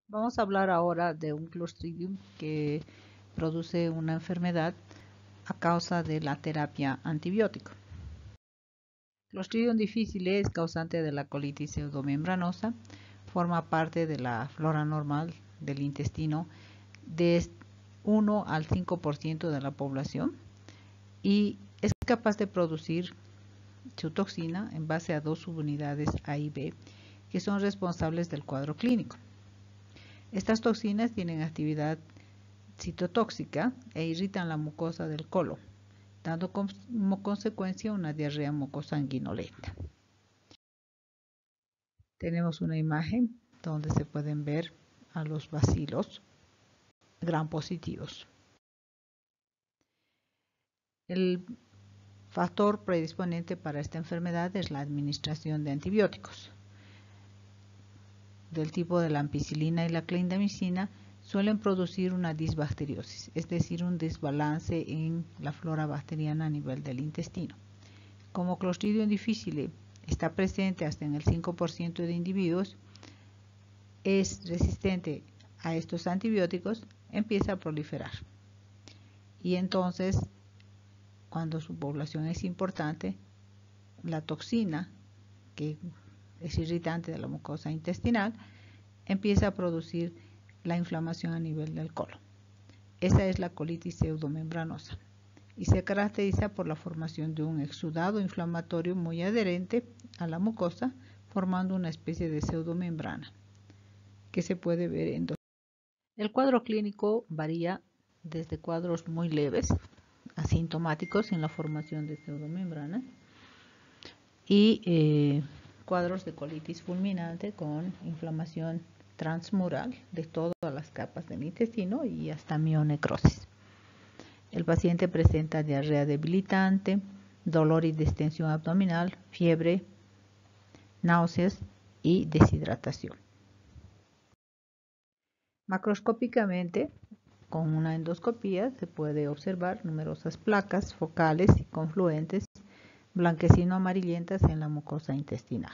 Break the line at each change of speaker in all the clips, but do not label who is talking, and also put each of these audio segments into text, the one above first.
Vamos a hablar ahora de un Clostridium que produce una enfermedad a causa de la terapia antibiótica. Clostridium difficile es causante de la colitis pseudomembranosa, forma parte de la flora normal del intestino de 1 al 5% de la población y es capaz de producir su toxina en base a dos subunidades A y B que son responsables del cuadro clínico. Estas toxinas tienen actividad citotóxica e irritan la mucosa del colon, dando como consecuencia una diarrea mucosanguinolenta. Tenemos una imagen donde se pueden ver a los bacilos gram positivos. El factor predisponente para esta enfermedad es la administración de antibióticos. Del tipo de la ampicilina y la clindamicina suelen producir una disbacteriosis, es decir, un desbalance en la flora bacteriana a nivel del intestino. Como Clostridium difficile está presente hasta en el 5% de individuos, es resistente a estos antibióticos, empieza a proliferar. Y entonces, cuando su población es importante, la toxina, que es irritante de la mucosa intestinal, empieza a producir la inflamación a nivel del colon. Esa es la colitis pseudomembranosa y se caracteriza por la formación de un exudado inflamatorio muy adherente a la mucosa, formando una especie de pseudomembrana que se puede ver en dos. El cuadro clínico varía desde cuadros muy leves, asintomáticos sin la formación de pseudomembranas, y cuadros de colitis fulminante con inflamación transmural de todas las capas del intestino y hasta mionecrosis. El paciente presenta diarrea debilitante, dolor y distensión abdominal, fiebre, náuseas y deshidratación. Macroscópicamente, con una endoscopía se puede observar numerosas placas focales y confluentes blanquecino-amarillentas en la mucosa intestinal.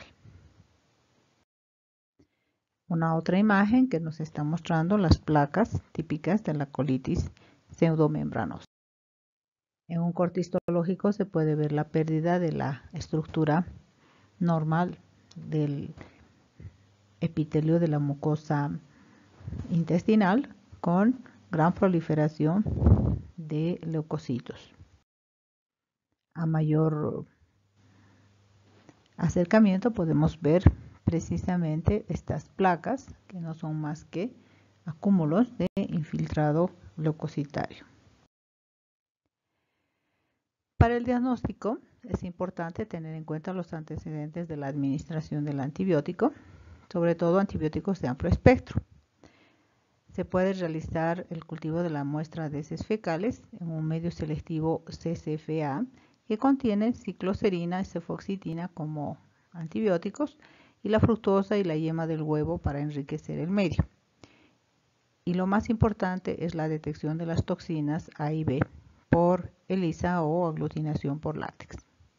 Una otra imagen que nos está mostrando las placas típicas de la colitis pseudomembranosa. En un corte histológico se puede ver la pérdida de la estructura normal del epitelio de la mucosa intestinal con gran proliferación de leucocitos. A mayor acercamiento podemos ver precisamente estas placas que no son más que acúmulos de infiltrado leucocitario. Para el diagnóstico es importante tener en cuenta los antecedentes de la administración del antibiótico, sobre todo antibióticos de amplio espectro. Se puede realizar el cultivo de la muestra de heces fecales en un medio selectivo CCFA que contiene cicloserina y cefoxitina como antibióticos y la fructosa y la yema del huevo para enriquecer el medio. Y lo más importante es la detección de las toxinas A y B por ELISA o aglutinación por látex.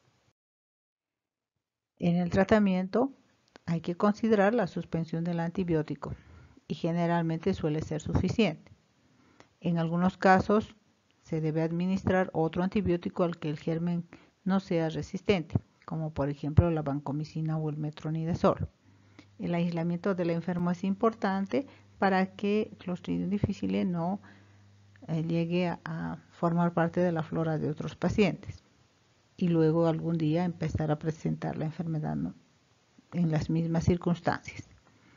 En el tratamiento hay que considerar la suspensión del antibiótico y generalmente suele ser suficiente. En algunos casos se debe administrar otro antibiótico al que el germen no sea resistente, como por ejemplo la vancomicina o el metronidazol. El aislamiento del enfermo es importante para que Clostridium difficile no llegue a formar parte de la flora de otros pacientes y luego algún día empezar a presentar la enfermedad en las mismas circunstancias.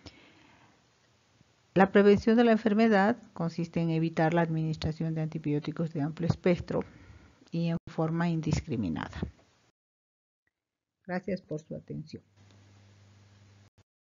La prevención de la enfermedad consiste en evitar la administración de antibióticos de amplio espectro y en forma indiscriminada. Gracias por su atención.